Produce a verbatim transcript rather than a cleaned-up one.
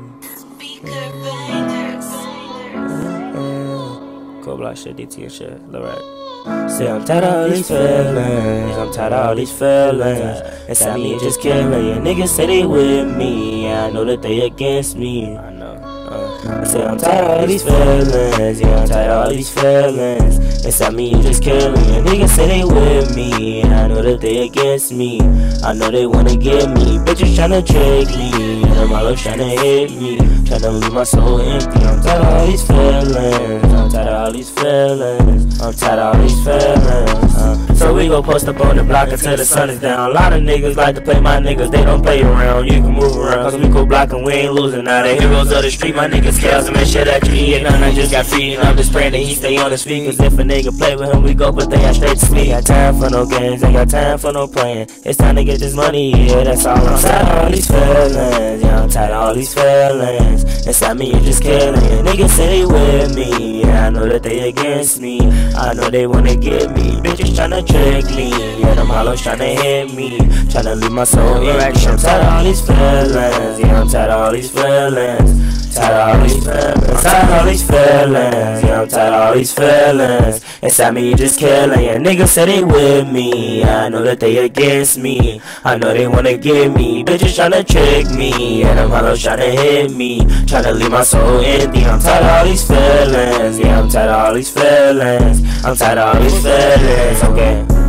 Cold Block shit, D T and shit, Lorette. Say I'm tired of all these feelings, I'm tired of all these feelings. Inside me just killing you. Niggas say they with me, yeah, I know that they against me. I know. Uh, I say I'm tired of all these feelings, yeah, I'm tired of all these feelings. Inside me you just killing you. Niggas say they with me, and I know that they against me. I know they wanna get me, bitches tryna trick me. Them all tryna hit me, tryna leave my soul empty. I'm tired of all these feelings, I'm tired of all these feelings. I'm tired of all these feelings. Uh, so we gon' post up on the block until the sun is down. A lot of niggas like to play my niggas, they don't play around. You can move around, cause we go block and we ain't losing. Now the heroes of the street, my niggas scales them and shit that you eat. None I just got free, and I'm just praying that he stay on his feet. Cause if a nigga play with him, we go put they ass straight to sleep. Got time for no games, ain't got time for no playing. It's time to get this money, yeah, that's all. I'm tired of all these feelings, yeah, I'm tired of all these feelings. Inside me, you just killing it. Niggas say they with me, yeah, I know that they against me. I know they wanna get me, bitches tryna trick me. Yeah, them hollows tryna hit me, tryna leave my soul empty. I'm tired of all these feelings, yeah, I'm tired of all these feelings. Tired of all these feelings, tired of all these feelings, yeah, I'm tired of all these feelings. Inside me, you just killing, yeah, niggas say they with me, I know that they against me. I know they wanna get me, bitches tryna trick me. Yeah, them hollows tryna hit me, tryna leave my soul empty. I'm tired of all these feelings, yeah, I'm tired of all these feelings. I'm tired of all these feelings, okay.